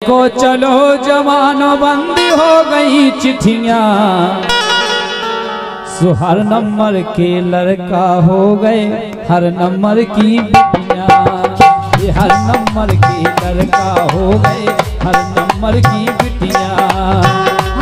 को चलो जवानो बंदी हो गई चिट्ठियां, सो हर नंबर के लड़का हो गए हर नंबर की बिटियां, ये हर नंबर के लड़का हो गए हर नंबर की बिटियां।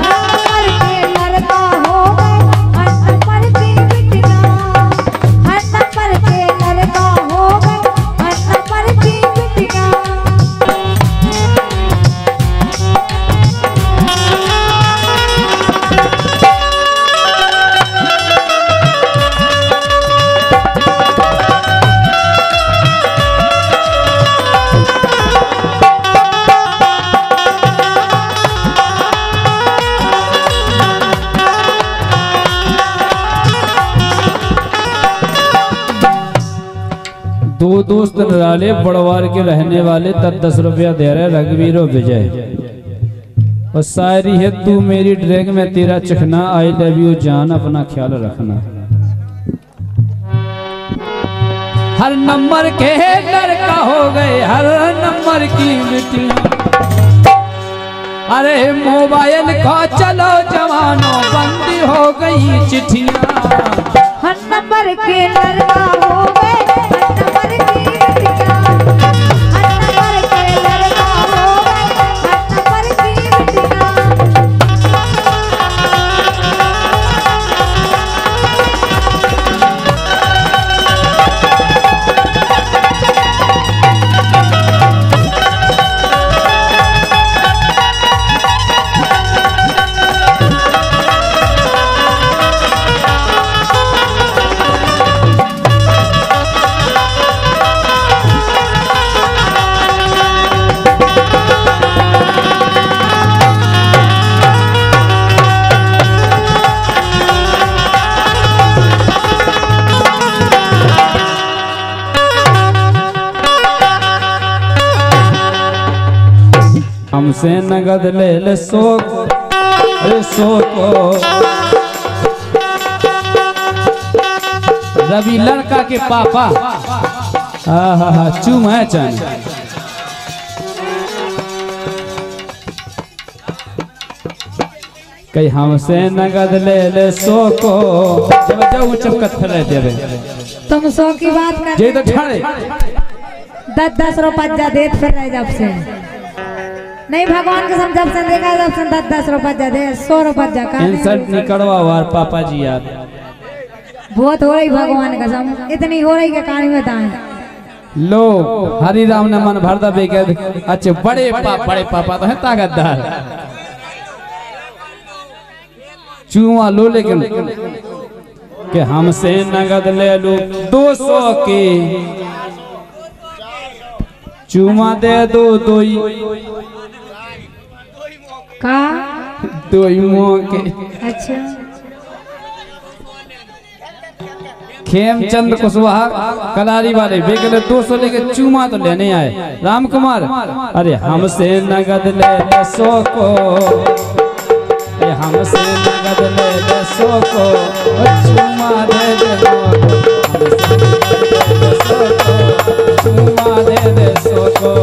दो दोस्त नराले बड़वार के रहने वाले 10 रुपया दे रहे रघुवीर और विजय, और शायरी है तू मेरी ड्रैग में तेरा चखना, आई लव यू जान अपना ख्याल रखना। हर नंबर के लड़का हो गए हर नंबर की बेटियां, अरे मोबाइल का चलो जवानों बंदी हो गई चिट्ठियां, हर नंबर के लड़का हो गए हमसे नगद ले ले सो को रवि लड़का के पापा चूम है चन कहीं हमसे नगद ले ले सो को जाओ चमकत फिर देवे तुम 100 की बात कर जे तो ठाड़े 10 रुपया देत फिर रहे जब से नहीं भगवान के जब से देखा जब से 10 रुपया दे 100 रुपया का इंसल्ट नहीं करवा वार पापा जी यार बहुत हो रही भगवान का कसम इतनी हो रही के कहानी बताएं लो हरि राम ने मन भरदा बेके अच्छे बड़े पापा तो है ताकतदार चूमा लो लेकिन कि हमसे नगद ले लो 200 की चूमा दे दो दोई का दोई के अच्छा खेमचंद कुशवाहा कलारी वाले बेगले 200 लेके चूमा तो लेने आए राम कुमार अरे हमसे नगद ले 100 को हमसे नगद ले 100 को चूमा दे दे चूमा दे 100 को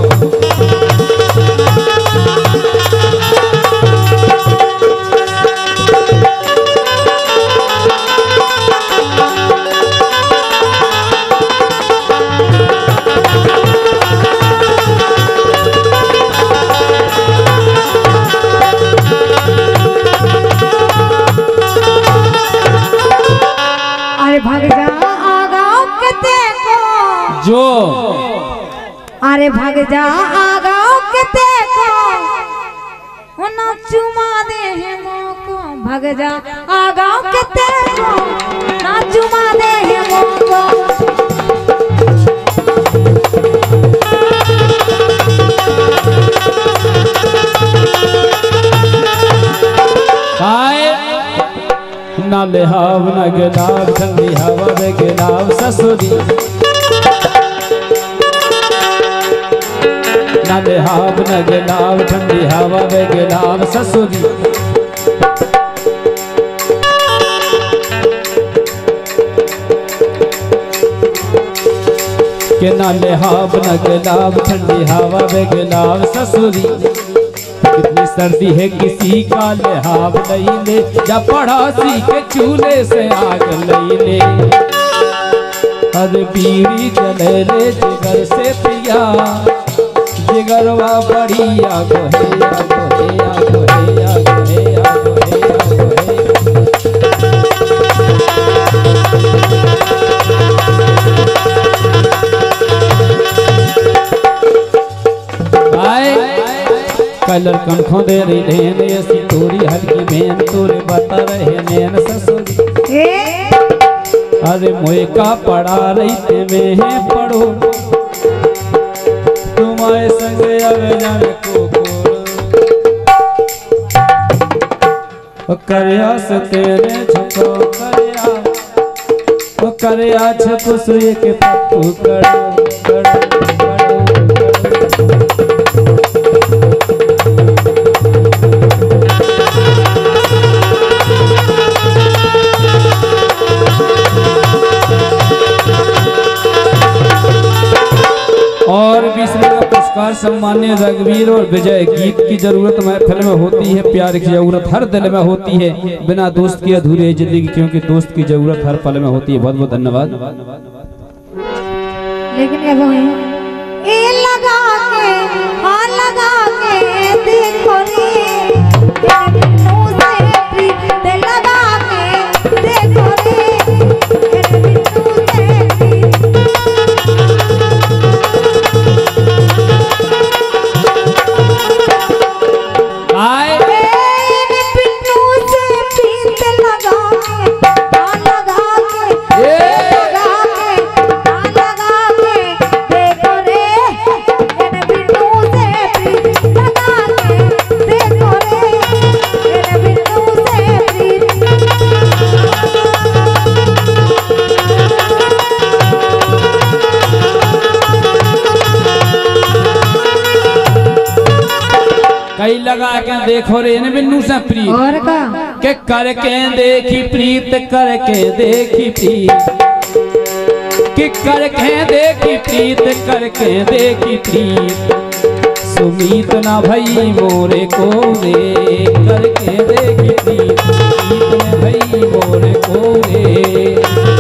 जो अरे भाग जा आगाओ के को ना चुमा दे है मोको भाग जा आगाओ के को ना चुमा दे है मोको ना लेहाव ना गिलाव ठंडी हवा में गिलाव ससुरी ना लेहाव न गिलाव ठंडी हवा में गिलाव ससुरी के ना लेहाव न गिलाव ठंडी हवा में गिलाव ससुरी कितनी सर्दी है किसी का लिहाब नहीं ले, जा पड़ोसी के चूल्हे से आग नहीं ले। अरे बीड़ी जले रे जिगर से पिया, जिगरवा बढ़िया गोहे गोहे गोहे गोहे गोहे। कलर कनखों दे रही लेन ऐसी तोरी हल्की मेन तोरे बता रहे नैन ससुरी। अरे मोए का पड़ा रही ते में है पढ़ो, तुम्हारे संग अगजान को करया से तेरे छपो करया छपो सुए के पप्पू करो। और 20 रुपये का पुरस्कार सम्मान्य रघुवीर और विजय। गीत की जरूरत महफिल में होती है, प्यार की जरूरत हर दिल में होती है, बिना दोस्त की अधूरी है जिंदगी, क्योंकि दोस्त की जरूरत हर पल में होती है। बहुत बहुत धन्यवाद। लेकिन अब ए लगा के देखो रे, बिन्नू से प्रीत लगा के देखो रे, बिन्नू से प्रीत। कई लगा के देखो रे बिन्नू से प्रीत, और का के करके देखी प्रीत, करके देखी प्रीत, कि करके देखी प्रीत, करके देखी प्रीत। सुमीत ना भई मोरे को रे, करके देखी प्रीत, सुमीत ना भई मोरे को रे।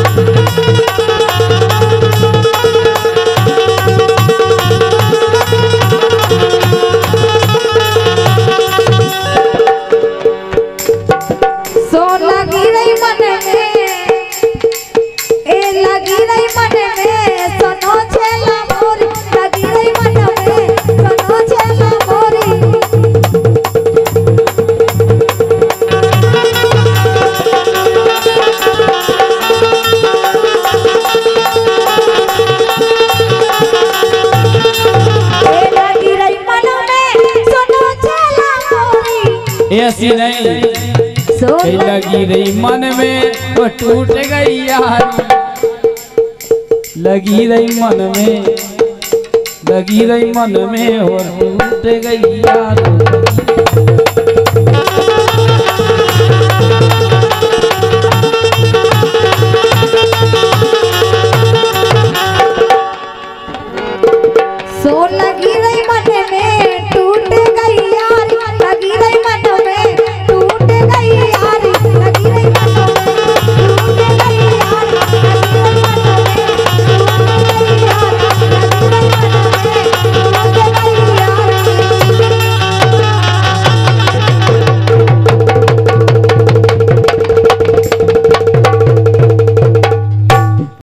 ऐसी नहीं लगी रही मन में वो टूट गई यार, लगी रही मन में, लगी रही मन में और टूट गई यार।